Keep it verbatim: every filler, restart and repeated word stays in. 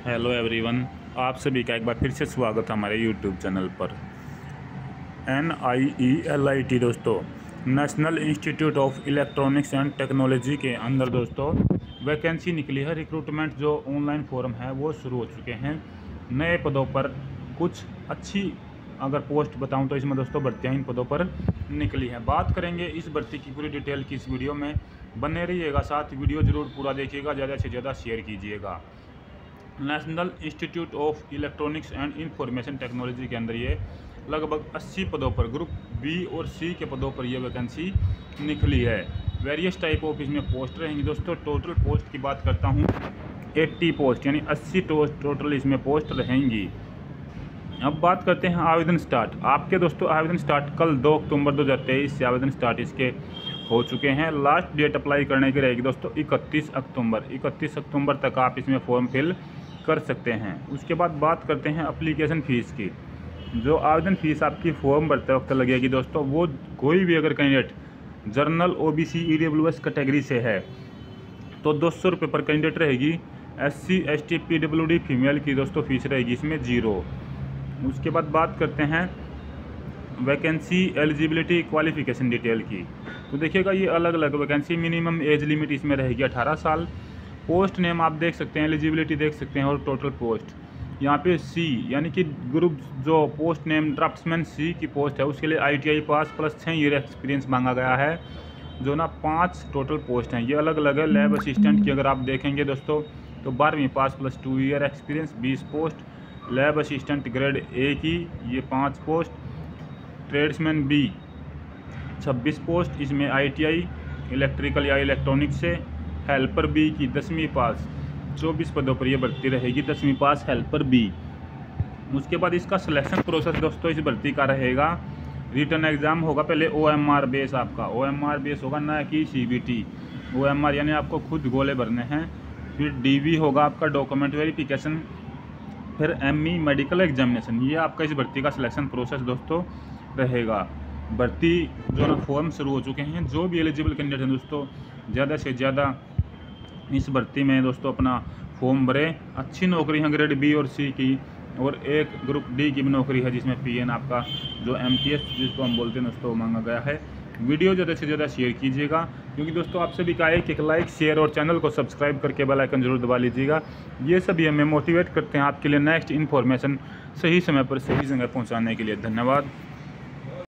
Hello everyone, आप सभी का एक बार फिर से स्वागत है हमारे यूट्यूब चैनल पर। N I E L I T दोस्तों, national institute of electronics and technology के अंदर दोस्तों वैकेंसी निकली है। रिक्रूटमेंट जो ऑनलाइन फॉर्म है वो शुरू हो चुके हैं। नए पदों पर कुछ अच्छी अगर पोस्ट बताऊं तो इसमें दोस्तों भर्तियां इन पदों पर निकली हैं। बात करेंगे इस भर्ती की पूरी डिटेल की इस वीडियो में, बने रहिएगा साथ, वीडियो ज़रूर पूरा देखिएगा, ज़्यादा से ज़्यादा शेयर कीजिएगा। National institute of electronics and information technology के अंदर ये लगभग अस्सी पदों पर ग्रुप बी और सी के पदों पर ये वैकेंसी निकली है। वेरियस टाइप ऑफ इसमें पोस्ट रहेंगी दोस्तों। टोटल पोस्ट की बात करता हूँ, अस्सी पोस्ट यानी अस्सी टोटल इसमें पोस्ट रहेंगी। अब बात करते हैं आवेदन स्टार्ट। आपके दोस्तों आवेदन स्टार्ट कल दो अक्टूबर दो हज़ार तेईस से आवेदन स्टार्ट इसके हो चुके हैं। लास्ट डेट अप्लाई करने की रहेगी दोस्तों इकतीस अक्टूबर। इकतीस अक्टूबर तक आप इसमें फॉर्म फिल कर सकते हैं। उसके बाद बात करते हैं एप्लीकेशन फ़ीस की। जो आवेदन फ़ीस आपकी फॉर्म भरते वक्त लगेगी दोस्तों, वो कोई भी अगर candidate general OBC EWS category से है तो दो सौ रुपये पर कैंडिडेट रहेगी। S C S T P W D female की दोस्तों फीस रहेगी इसमें जीरो। उसके बाद बात करते हैं वैकेंसी एलिजिबिलिटी क्वालिफिकेशन डिटेल की। तो देखिएगा ये अलग अलग वैकेंसी, मिनिमम एज लिमिट इसमें रहेगी अठारह साल। पोस्ट नेम आप देख सकते हैं, एलिजिबिलिटी देख सकते हैं, और टोटल पोस्ट यहाँ पे सी यानी कि ग्रुप जो पोस्ट नेम ड्राफ्ट्समैन सी की पोस्ट है उसके लिए आईटीआई पास प्लस छः ईयर एक्सपीरियंस मांगा गया है। जो ना पांच टोटल पोस्ट हैं ये अलग अलग है। लैब असिस्टेंट की अगर आप देखेंगे दोस्तों तो बारहवीं pass plus two year experience बीस post. Lab assistant grade A की ये पाँच पोस्ट। ट्रेड्समैन बी छब्बीस पोस्ट, इसमें आईटीआई इलेक्ट्रिकल या इलेक्ट्रॉनिक्स से। हेल्पर बी की दसवीं पास, चौबीस पदों पर यह भर्ती रहेगी, दसवीं पास हेल्पर बी। उसके बाद इसका सिलेक्शन प्रोसेस दोस्तों इस भर्ती का रहेगा। रिटर्न एग्ज़ाम होगा, पहले ओएमआर बेस आपका ओएमआर बेस होगा, ना कि सीबीटी। ओएमआर यानी आपको खुद गोले भरने हैं। फिर डीवी होगा आपका डॉक्यूमेंट वेरिफिकेशन। फिर एमई मेडिकल एग्जामिनेशन। ये आपका इस भर्ती का सिलेक्शन प्रोसेस दोस्तों रहेगा। भर्ती जो ना फॉर्म शुरू हो चुके हैं। जो भी एलिजिबल कैंडिडेट हैं दोस्तों ज़्यादा से ज़्यादा इस भर्ती में दोस्तों अपना फॉर्म भरें। अच्छी नौकरी है ग्रेड बी और सी की, और एक ग्रुप डी की भी नौकरी है जिसमें पीएन आपका जो एमटीएस जिसको हम बोलते हैं दोस्तों मांगा गया है। वीडियो ज़्यादा से ज़्यादा शेयर कीजिएगा, क्योंकि दोस्तों आप सभी का एक एक लाइक शेयर और चैनल को सब्सक्राइब करके बेल आइकन जरूर दबा लीजिएगा। ये सभी हमें मोटिवेट करते हैं आपके लिए नेक्स्ट इन्फॉर्मेशन सही समय पर सही जगह पहुँचाने के लिए। धन्यवाद।